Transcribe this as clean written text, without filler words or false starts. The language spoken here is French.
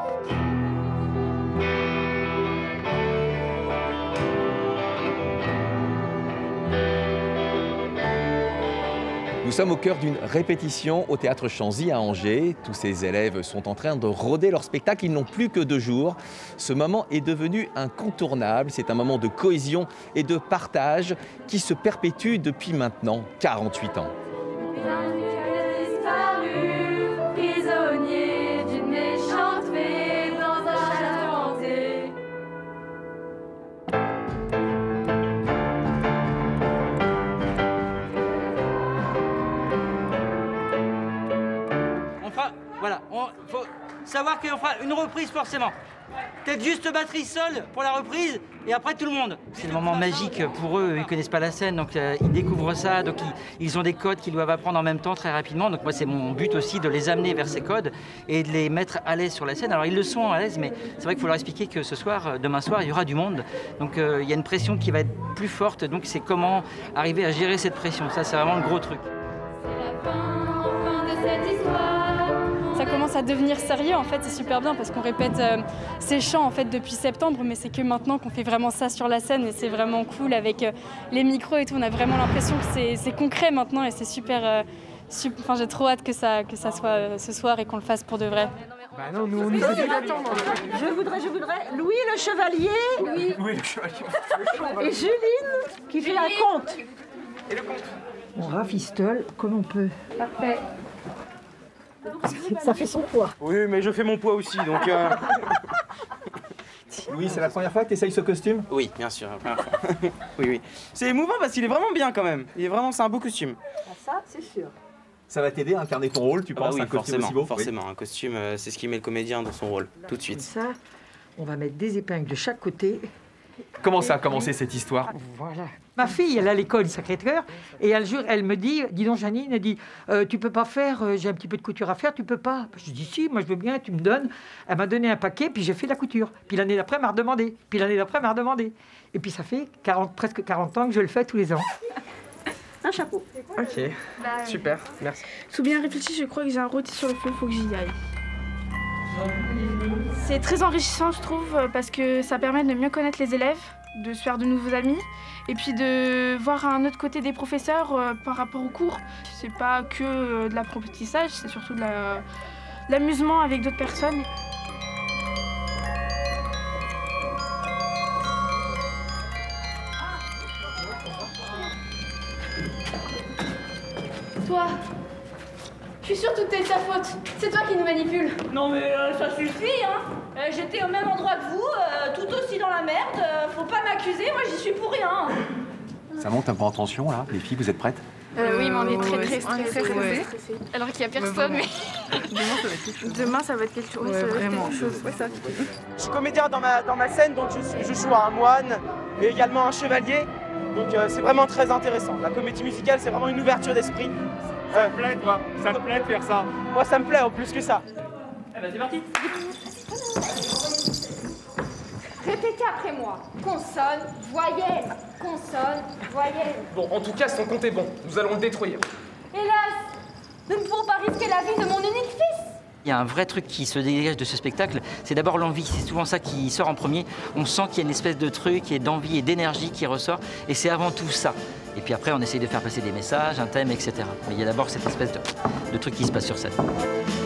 Nous sommes au cœur d'une répétition au Théâtre Chanzy à Angers. Tous ces élèves sont en train de roder leur spectacle. Ils n'ont plus que 2 jours. Ce moment est devenu incontournable. C'est un moment de cohésion et de partage qui se perpétue depuis maintenant 48 ans. Voilà, il faut savoir qu'on fera une reprise forcément. Peut-être juste batterie seule pour la reprise et après tout le monde. C'est le moment magique pour eux, ils ne connaissent pas la scène, donc ils découvrent ça, donc ils ont des codes qu'ils doivent apprendre en même temps très rapidement. Donc moi c'est mon but aussi de les amener vers ces codes et de les mettre à l'aise sur la scène. Alors ils le sont à l'aise, mais c'est vrai qu'il faut leur expliquer que ce soir, demain soir, il y aura du monde. Donc il y a une pression qui va être plus forte, donc c'est comment arriver à gérer cette pression. Ça c'est vraiment le gros truc. C'est la fin de cette histoire. Ça commence à devenir sérieux en fait, c'est super bien parce qu'on répète ces chants en fait depuis septembre, mais c'est que maintenant qu'on fait vraiment ça sur la scène et c'est vraiment cool avec les micros et tout. On a vraiment l'impression que c'est concret maintenant et c'est super. Enfin, j'ai trop hâte que ça soit ce soir et qu'on le fasse pour de vrai. Bah non, nous on nous a dit d'attendre. Je voudrais Louis le Chevalier, Louis le Chevalier. Et Juline qui fait un conte. Et le conte. On rafistole comme on peut. Parfait. Ça fait son poids. Oui, mais je fais mon poids aussi, donc... Louis, c'est la première fois que tu essayes ce costume? Oui, bien sûr, la première fois. Oui. C'est émouvant parce qu'il est vraiment bien quand même. C'est un beau costume. Ça, c'est sûr. Ça va t'aider à incarner ton rôle, tu penses? Oui, un costume aussi beau? forcément. Un costume, c'est ce qui met le comédien dans son rôle, tout de suite. Comme ça, on va mettre des épingles de chaque côté. Comment ça a commencé cette histoire? Voilà. Ma fille, elle a l'école Sacré-Cœur et un jour, elle me dit, dis donc Janine, elle dit, tu peux pas faire, j'ai un petit peu de couture à faire, tu peux pas? Je dis si, moi je veux bien, tu me donnes. Elle m'a donné un paquet, puis j'ai fait la couture. Puis l'année d'après, elle m'a redemandé. Puis l'année d'après, elle m'a redemandé. Et puis ça fait presque 40 ans que je le fais tous les ans. Un chapeau. Ok, super, merci. Sous bien réfléchi, je crois que j'ai un rôti sur le feu, faut que j'y aille. C'est très enrichissant, je trouve, parce que ça permet de mieux connaître les élèves, de se faire de nouveaux amis, et puis de voir un autre côté des professeurs par rapport aux cours. C'est pas que de l'apprentissage, c'est surtout de l'amusement avec d'autres personnes. Toi, je suis sûre que tout est de ta faute. C'est toi qui nous manipules. Non mais ça suffit, hein. J'étais au même endroit que vous, tout aussi dans la merde. Faut pas m'accuser, moi j'y suis pour rien. Ça monte un peu en tension là, les filles, vous êtes prêtes? Oui, mais on est très stressés. Alors qu'il n'y a personne, mais... Demain, ça va être quelque chose. Vraiment. Je suis comédien dans ma scène, donc je joue un moine, mais également un chevalier. Donc c'est vraiment très intéressant. La comédie musicale, c'est vraiment une ouverture d'esprit. Ça te plaît, toi? Ça te plaît de faire ça? Moi, ça me plaît en plus que ça. Eh ben c'est parti. Répétez après moi. Consonne, voyelle. Consonne, voyelle. Bon, en tout cas, son compte est bon. Nous allons le détruire. Hélas, nous ne pouvons pas risquer la vie de mon unique fils. Il y a un vrai truc qui se dégage de ce spectacle, c'est d'abord l'envie. C'est souvent ça qui sort en premier. On sent qu'il y a une espèce de truc et d'envie et d'énergie qui ressort. Et c'est avant tout ça. Et puis après, on essaye de faire passer des messages, un thème, etc. Mais il y a d'abord cette espèce de truc qui se passe sur scène.